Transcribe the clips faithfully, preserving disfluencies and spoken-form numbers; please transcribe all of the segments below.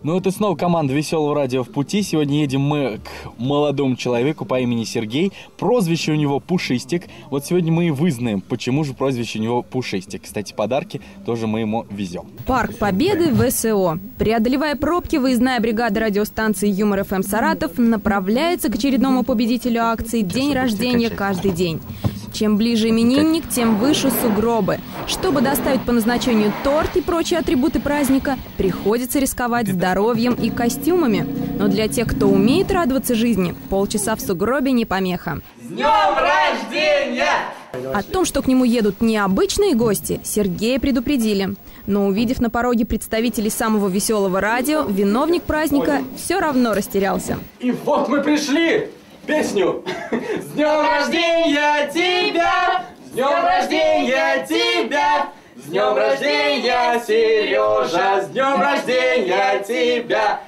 Ну это снова команда «Веселого радио» в пути. Сегодня едем мы к молодому человеку по имени Сергей. Прозвище у него Пушистик. Вот сегодня мы и вызнаем, почему же прозвище у него Пушистик. Кстати, подарки тоже мы ему везем. Парк Победы ВСО. Преодолевая пробки, выездная бригада радиостанции Юмор ФМ Саратов направляется к очередному победителю акции «День рождения каждый день». Чем ближе именинник, тем выше сугробы. Чтобы доставить по назначению торт и прочие атрибуты праздника, приходится рисковать здоровьем и костюмами. Но для тех, кто умеет радоваться жизни, полчаса в сугробе не помеха. С днем рождения! О том, что к нему едут необычные гости, Сергея предупредили. Но увидев на пороге представителей самого веселого радио, виновник праздника все равно растерялся. И вот мы пришли! Песню! С днем рождения тебя! С днем рождения тебя! С днем рождения, Сережа! С днем рождения тебя!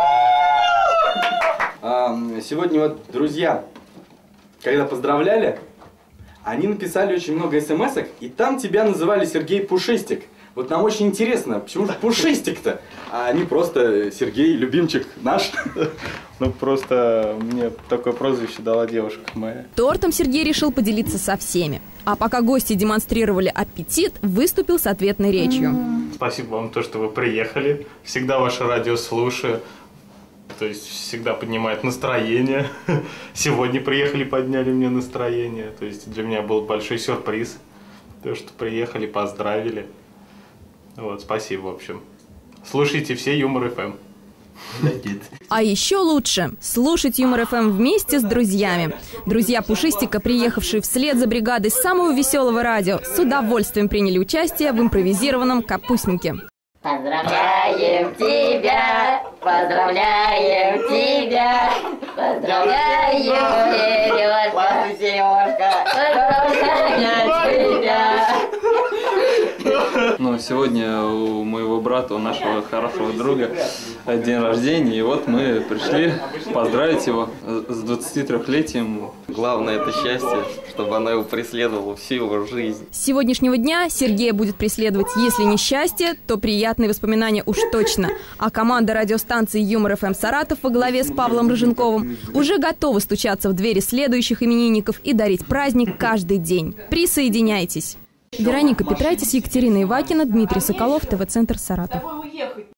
А, сегодня вот друзья, когда поздравляли, они написали очень много смс-ок, и там тебя называли Сергей Пушистик. Вот нам очень интересно, почему же Пушистик-то, а не просто Сергей, любимчик наш? Ну, просто мне такое прозвище дала девушка моя. Тортом Сергей решил поделиться со всеми. А пока гости демонстрировали аппетит, выступил с ответной речью. Спасибо вам, то, что вы приехали. Всегда ваше радио слушаю. То есть всегда поднимает настроение. Сегодня приехали, подняли мне настроение. То есть для меня был большой сюрприз. То, что приехали, поздравили. Вот, спасибо, в общем. Слушайте все Юмор ФМ. А еще лучше слушать Юмор ФМ вместе с друзьями. Друзья Пушистика, приехавшие вслед за бригадой самого веселого радио, с удовольствием приняли участие в импровизированном капустнике. Поздравляем тебя, поздравляем тебя, поздравляем, Сережка, Сережка, поздравляем тебя. Ну, сегодня у моего брата, у нашего хорошего друга, день рождения, и вот мы пришли поздравить его с двадцатитрёхлетием. Главное – это счастье, чтобы она его преследовала всю его жизнь. С сегодняшнего дня Сергея будет преследовать, если не счастье, то приятные воспоминания уж точно. А команда радиостанции Юмор ФМ Саратов во главе с Павлом Рыженковым уже готова стучаться в двери следующих именинников и дарить праздник каждый день. Присоединяйтесь! Вероника Петрайтис, Екатерина Ивакина, Дмитрий Соколов, ТВ-центр Саратов.